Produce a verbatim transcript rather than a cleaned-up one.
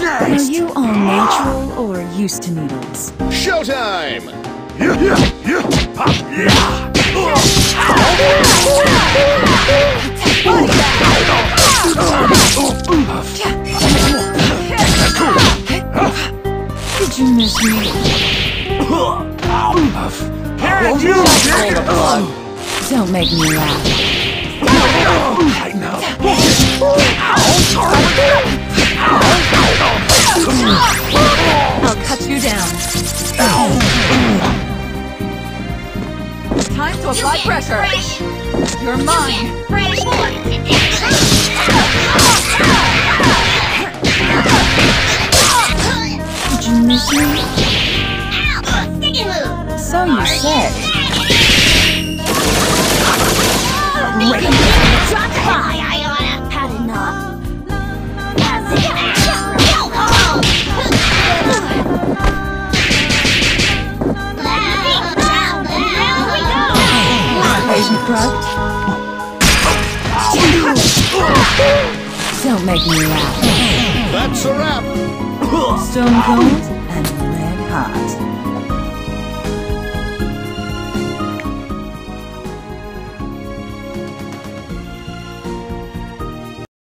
Are you all natural or used to needles? Showtime! Did you miss me? Don't make me laugh. I'll cut you down. Time to apply pressure. You're mine. Did you miss me? So you said. Drop by! Had enough. Patient corrupt. Don't make me laugh. That's a wrap! Stone cold and